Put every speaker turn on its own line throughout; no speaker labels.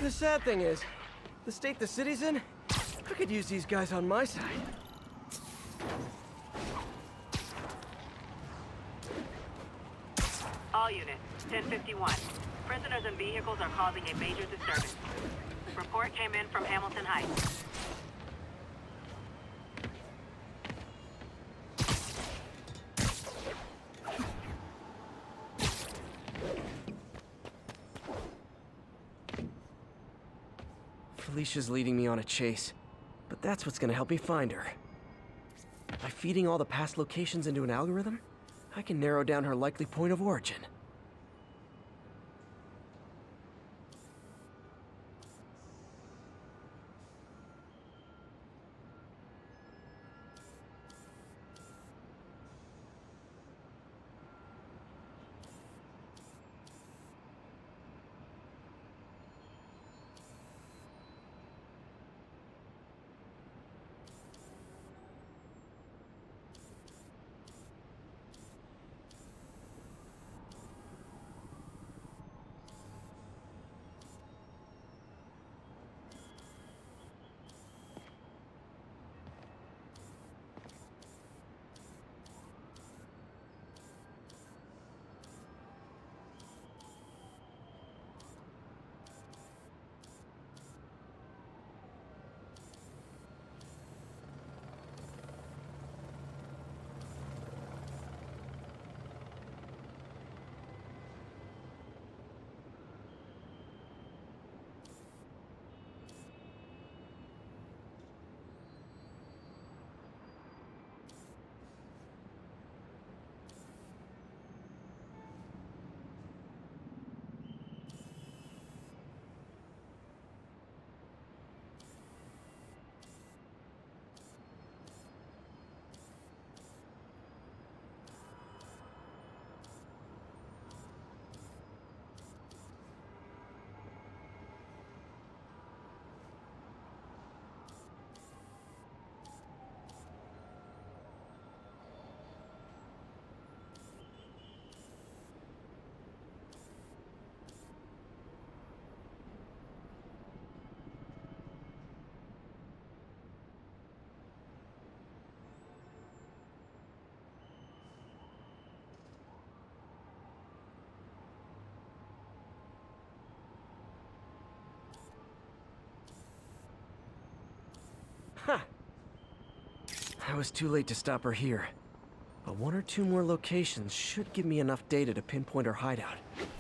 The sad thing is, the state the city's in, I could use these guys on my side.
All units, 1051. Prisoners and vehicles are causing a major disturbance. Report came in from Hamilton Heights.
Felicia's leading me on a chase, but that's what's gonna help me find her. By feeding all the past locations into an algorithm, I can narrow down her likely point of origin. Huh. I was too late to stop her here. But one or two more locations should give me enough data to pinpoint her hideout.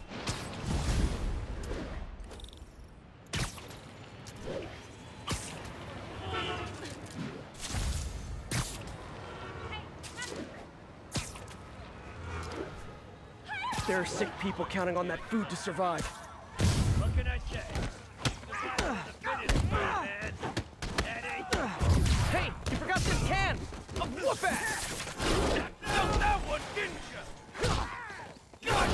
There are sick people counting on that food to survive.
Looking at you.
Hey, you forgot this can! A whoop ass!
Felt that one, didn't you? God!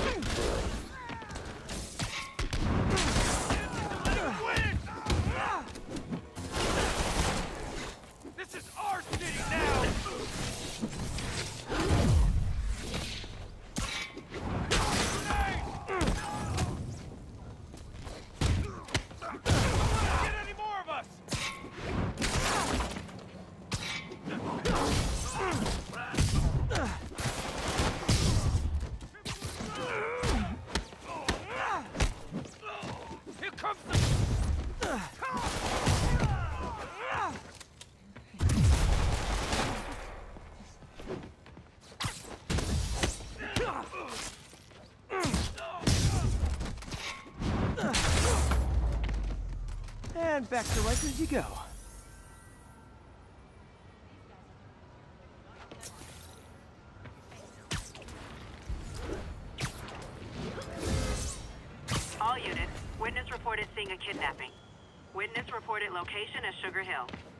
Let him win! This is our city now!
And back to Rikers you go.
All units, witness reported seeing a kidnapping. Witness reported location as Sugar Hill.